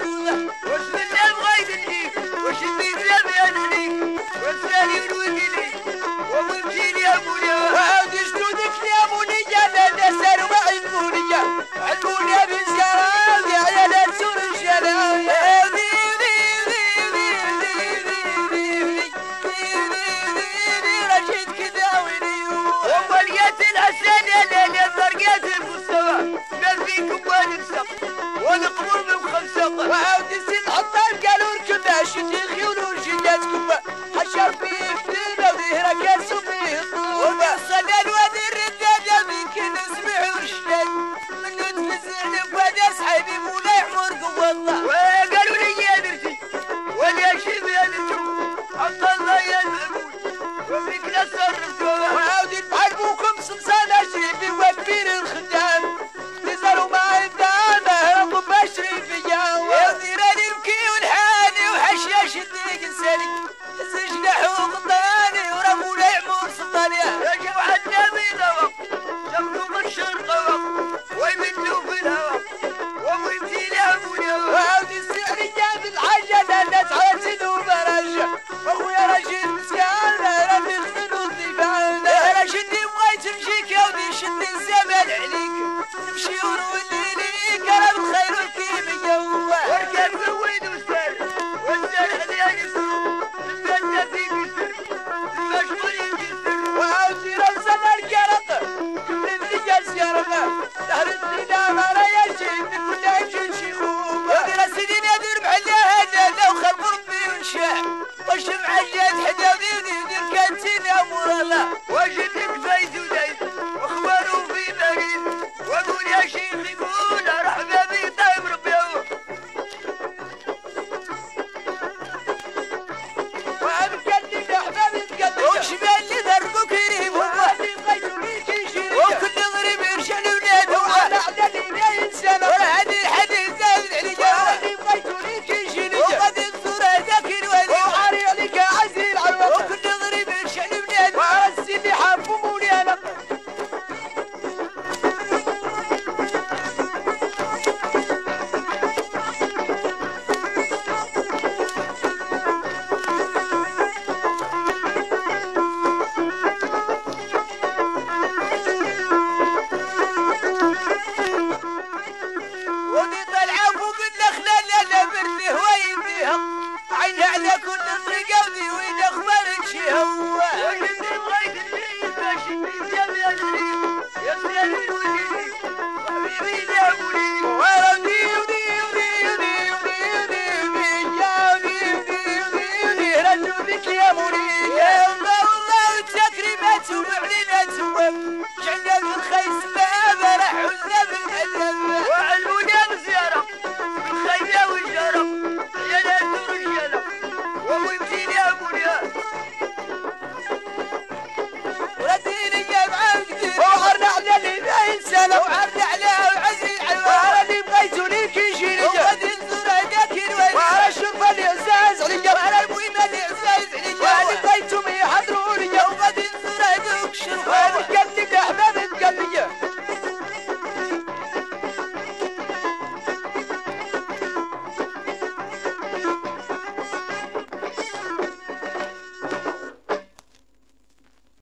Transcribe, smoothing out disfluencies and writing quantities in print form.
ونقبر بخمسة وعاود يزيد حطام قالوا ركبها شدي خيول ورجياتكم حشر فيه كتيبة وظهرك يسوبيه وما صدى الوادي الرداد يمكن نسمع وشتاق من نتفزر نفاد صحابي مولاي عمر قوة وقالوا لي يا درتي وانا شيب يا درتو حط الله يا درمون وفيك نصر وعاود يتعرفوكم صمصان شيبي وكبير الخدام نزلوا مع الدامة هربوا بشري فيا وزيراني البكي والحاني وحشيا شديق نسالي سجنحوا غطاني ورموا لي عمر سلطاني رجعوا عنا بيضاوة شملوا من الشرق ويمدوا في الهوا وميمتي لهموني وعاود السعري جاب الحاجة الناس عرسين وبراجع واخويا رشيد مسكان رافي الخزن والضيفان رشدني بغيت نمشيك يا ودي شدني الزمان عليك نمشي ونولي ليك انا بالخير والكيميا وركب وين وسال والسال عليا يسر نتبنى فيك يسر المشغول يسر وعاودي رمسنا الكرق كل الرجال سيارنا دهر الدنيا ما رايا شيء كل عيش شيخوم ودير السنين يدير محلها هذا وخرب ربي ونشاع وشم عجات حداوي ودير كانتين يا مور الله وجدك فايز ودايز واخوانه في مريض واقول يا شيخ يقول مرحبا بي طيب ربي وانا كلمة احبابي تقدم وشبال اللي ضربوا كريم وعلي بغيتوا ليك يشيل وكل ضريب يرشل ولاده وانا عدني ما ينسانا وهذه حديث زايد عليا وعلي بغيتوا ليك يشيل وقد الصورة ذاك الولي وعاري عليك عزيز العروة وكل ضريب يرشل ولاده وعرسي اللي حابوا مولانا ودي طلعة فوق النخلة لا برد هواي فيها عينها على كل طريقة ودي وين اخبارك شي هو وجدني بغيت اللي باش